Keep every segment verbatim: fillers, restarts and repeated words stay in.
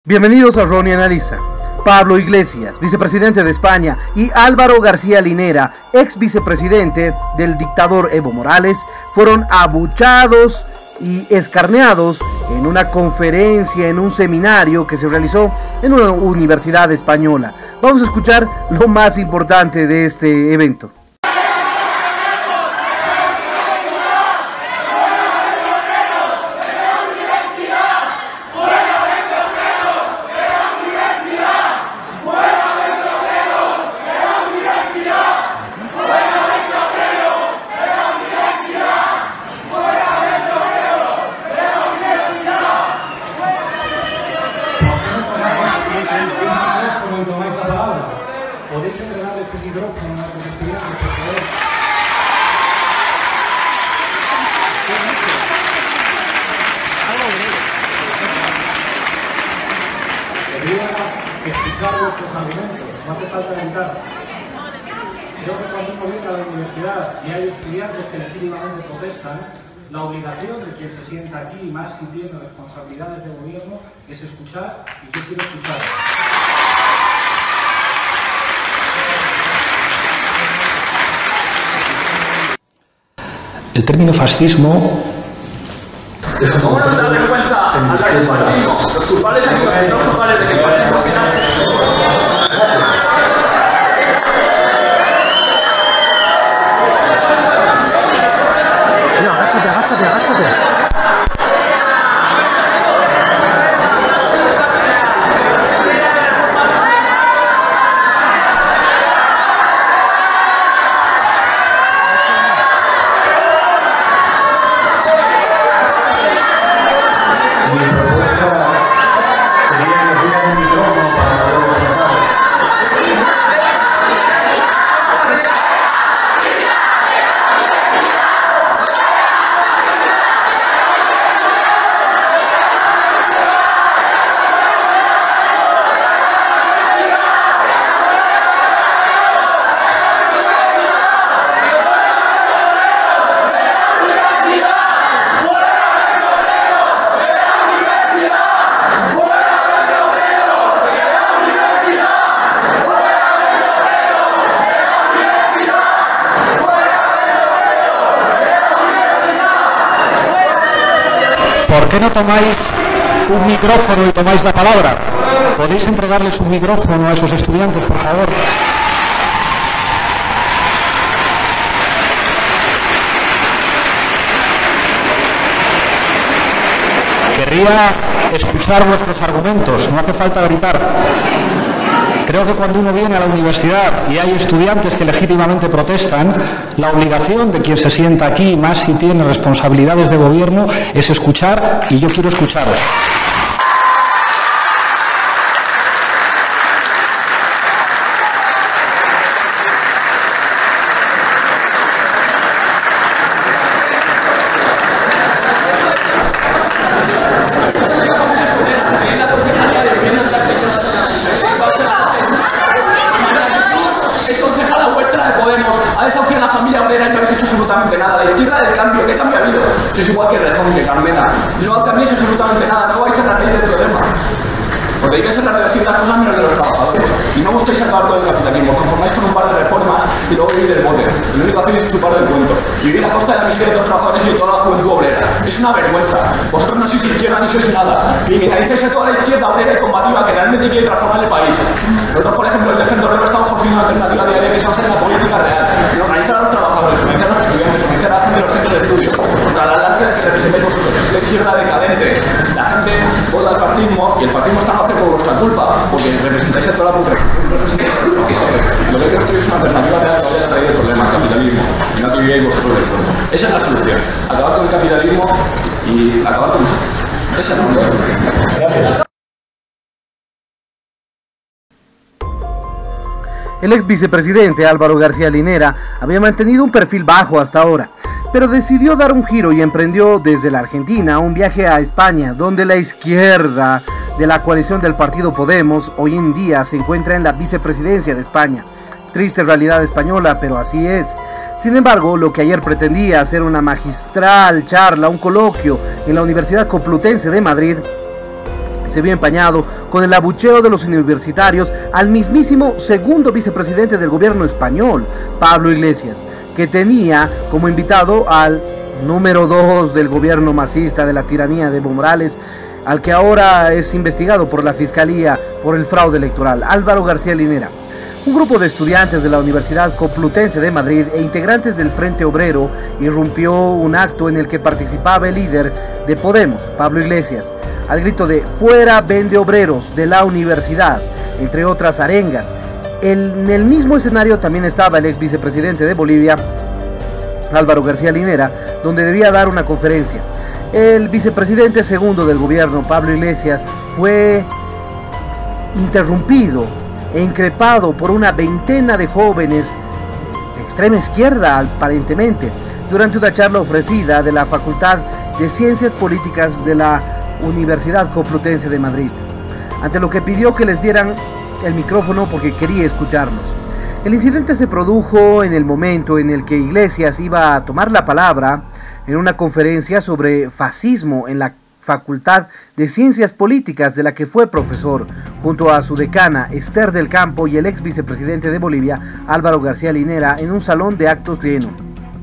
Bienvenidos a Ronnie Analiza. Pablo Iglesias, vicepresidente de España, y Álvaro García Linera, ex vicepresidente del dictador Evo Morales, fueron abuchados y escarneados en una conferencia, en un seminario que se realizó en una universidad española. Vamos a escuchar lo más importante de este evento. ¿Podéis entregarles el micrófono a los estudiantes, por favor? Quería escuchar vuestros argumentos, no hace falta gritar. Creo que cuando uno viene a la universidad y hay estudiantes que legítimamente protestan, la obligación de quien se sienta aquí, y más si tiene responsabilidades de gobierno, es escuchar, y yo quiero escuchar. El término fascismo es ¿Cómo no te das cuenta al dar el fascismo? Los culpables y los no culpables de que parezca. No, agáchate, agáchate, agáchate. ¿Por qué no tomáis un micrófono y tomáis la palabra? ¿Podéis entregarles un micrófono a esos estudiantes, por favor? Querría escuchar vuestros argumentos, no hace falta gritar. Creo que cuando uno viene a la universidad y hay estudiantes que legítimamente protestan, la obligación de quien se sienta aquí, más si tiene responsabilidades de gobierno, es escuchar, y yo quiero escucharos. Ha desahuciado a la familia obrera y no habéis hecho absolutamente nada. La izquierda del cambio, ¿qué cambio ha habido? Sois igual que Rejón, que Carmena. No cambiéis absolutamente nada, no vais a la raíz del problema. Porque hay que ser la de ciertas cosas menos de los trabajadores. Y no busquéis acabar con el capitalismo, conformáis con un par de reformas y luego vivir del bote. Lo único que hacéis es chupar del cuento. Y vivir a costa de la miseria de los trabajadores y de toda la juventud obrera. Es una vergüenza. Vosotros no sois izquierda ni sois nada. Criminalizáis a toda la izquierda obrera y combativa que realmente quiere transformar el país. Nosotros, por ejemplo, desde Centro Obrero estamos ofreciendo una alternativa diaria que se basa en la política real. Y organizar a los trabajadores, organizar a los estudiantes, organizar a la gente de los centros de estudio. Contra la larga que representáis vosotros, que es la izquierda decadente. La gente vota al fascismo y el fascismo está no hace por vuestra culpa, porque representáis a toda la putrefación. Lo que creo que es una alternativa real que vaya a traer el problema al capitalismo, y no que viváis vosotros del pueblo. Esa es la solución. Acabar con el capitalismo y acabar con nosotros. Esa es la única solución. Gracias. El ex vicepresidente Álvaro García Linera había mantenido un perfil bajo hasta ahora, pero decidió dar un giro y emprendió desde la Argentina un viaje a España, donde la izquierda de la coalición del partido Podemos hoy en día se encuentra en la vicepresidencia de España. Triste realidad española, pero así es. Sin embargo, lo que ayer pretendía ser una magistral charla, un coloquio en la Universidad Complutense de Madrid, se vio empañado con el abucheo de los universitarios al mismísimo segundo vicepresidente del gobierno español, Pablo Iglesias, que tenía como invitado al número dos del gobierno masista de la tiranía de Evo Morales, al que ahora es investigado por la Fiscalía por el fraude electoral, Álvaro García Linera. Un grupo de estudiantes de la Universidad Complutense de Madrid e integrantes del Frente Obrero irrumpió un acto en el que participaba el líder de Podemos, Pablo Iglesias, al grito de "Fuera vende obreros de la universidad", entre otras arengas. El, en el mismo escenario también estaba el ex vicepresidente de Bolivia, Álvaro García Linera, donde debía dar una conferencia. El vicepresidente segundo del gobierno, Pablo Iglesias, fue interrumpido e increpado por una veintena de jóvenes de extrema izquierda, aparentemente, durante una charla ofrecida de la Facultad de Ciencias Políticas de la Universidad Complutense de Madrid, ante lo que pidió que les dieran el micrófono porque quería escucharlos. El incidente se produjo en el momento en el que Iglesias iba a tomar la palabra en una conferencia sobre fascismo en la Facultad de Ciencias Políticas de la que fue profesor, junto a su decana Esther del Campo y el ex vicepresidente de Bolivia, Álvaro García Linera, en un salón de actos lleno.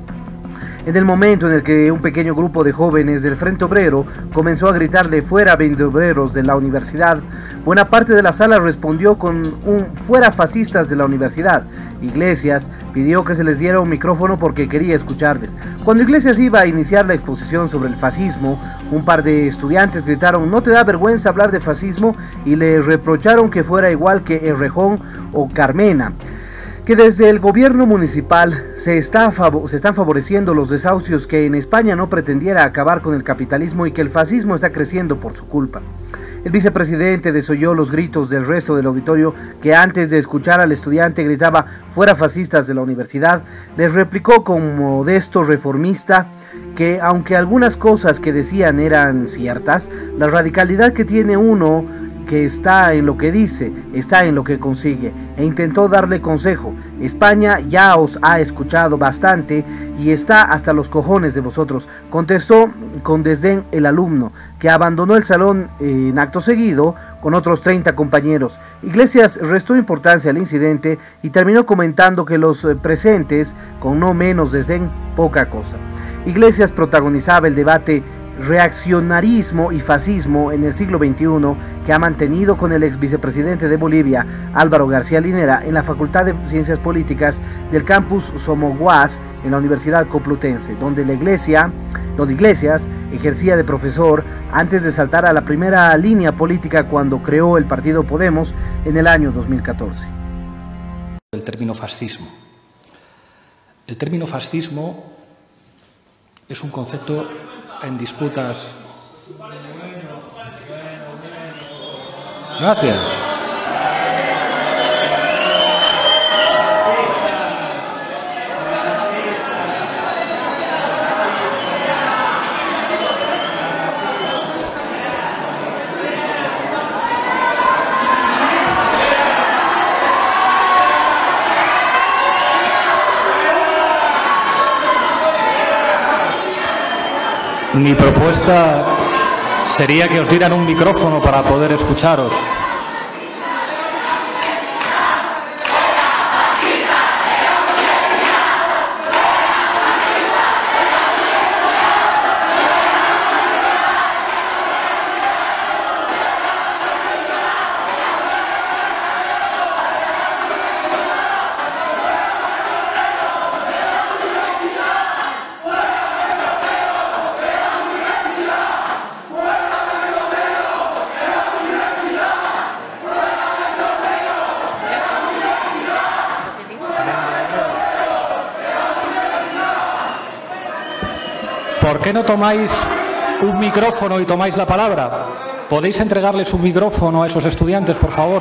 En el momento en el que un pequeño grupo de jóvenes del Frente Obrero comenzó a gritarle "fuera vendeobreros de la universidad", buena parte de la sala respondió con un "fuera fascistas de la universidad". Iglesias pidió que se les diera un micrófono porque quería escucharles. Cuando Iglesias iba a iniciar la exposición sobre el fascismo, un par de estudiantes gritaron "¿no te da vergüenza hablar de fascismo?" y le reprocharon que fuera igual que Errejón o Carmena, que desde el gobierno municipal se, está se están favoreciendo los desahucios, que en España no pretendiera acabar con el capitalismo y que el fascismo está creciendo por su culpa. El vicepresidente desoyó los gritos del resto del auditorio, que antes de escuchar al estudiante gritaba "fuera fascistas de la universidad", les replicó con modesto reformista que, aunque algunas cosas que decían eran ciertas, la radicalidad que tiene uno que está en lo que dice, está en lo que consigue, e intentó darle consejo. "España ya os ha escuchado bastante y está hasta los cojones de vosotros", contestó con desdén el alumno, que abandonó el salón en acto seguido con otros treinta compañeros. Iglesias restó importancia al incidente y terminó comentando que los presentes, con no menos desdén, poca cosa. Iglesias protagonizaba el debate reaccionarismo y fascismo en el siglo veintiuno que ha mantenido con el ex vicepresidente de Bolivia, Álvaro García Linera, en la Facultad de Ciencias Políticas del campus Somoguas en la Universidad Complutense, donde la iglesia, donde Iglesias ejercía de profesor antes de saltar a la primera línea política cuando creó el partido Podemos en el año dos mil catorce. El término fascismo. El término fascismo es un concepto en disputas. Gracias. Mi propuesta sería que os dieran un micrófono para poder escucharos. ¿Por qué no tomáis un micrófono y tomáis la palabra? ¿Podéis entregarles un micrófono a esos estudiantes, por favor?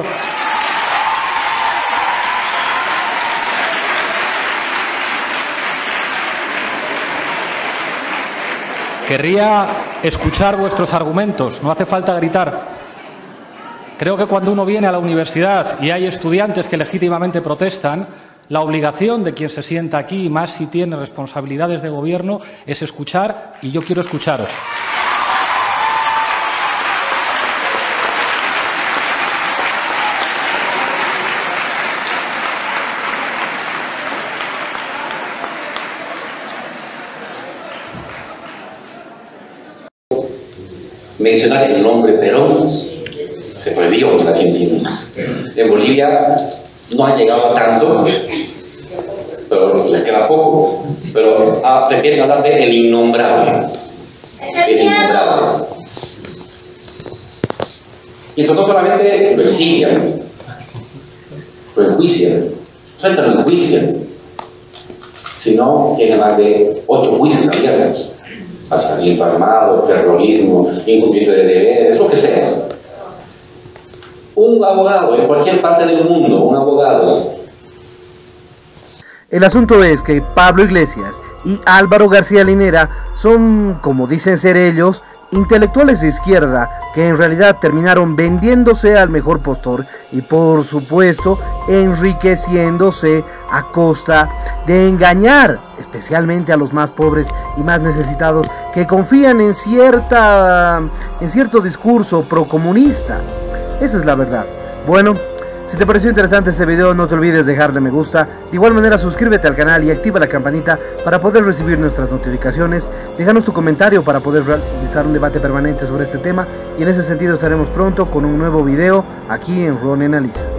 Querría escuchar vuestros argumentos, no hace falta gritar. Creo que cuando uno viene a la universidad y hay estudiantes que legítimamente protestan, la obligación de quien se sienta aquí, más si tiene responsabilidades de gobierno, es escuchar, y yo quiero escucharos. mencionar el nombre Perón se prohibió en Argentina. En Bolivia no ha llegado a tanto, pero les queda poco. Pero ah, prefieren hablar de el innombrable. El innombrable. Y esto no solamente lo exilian, lo enjuician, no solamente lo enjuician, sino tiene más de ocho juicios abiertos. Alzamiento armado, terrorismo, incumplimiento de deberes, lo que sea. Un abogado en cualquier parte del mundo, un abogado. El asunto es que Pablo Iglesias y Álvaro García Linera son, como dicen ser ellos, intelectuales de izquierda que en realidad terminaron vendiéndose al mejor postor y por supuesto enriqueciéndose a costa de engañar especialmente a los más pobres y más necesitados que confían en cierta en cierto discurso procomunista. Esa es la verdad. Bueno, si te pareció interesante este video, no te olvides dejarle me gusta. De igual manera, suscríbete al canal y activa la campanita para poder recibir nuestras notificaciones. Déjanos tu comentario para poder realizar un debate permanente sobre este tema. Y en ese sentido estaremos pronto con un nuevo video aquí en Ron Analiza.